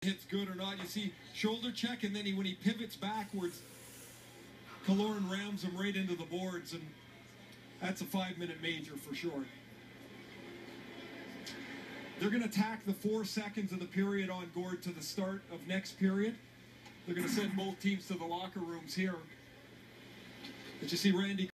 Hits good or not. You see shoulder check, and then when he pivots backwards, Killorn rams him right into the boards, and that's a 5-minute major for sure. They're going to tack the 4 seconds of the period on Gord to the start of next period. They're going to send both teams to the locker rooms here. Did you see Randy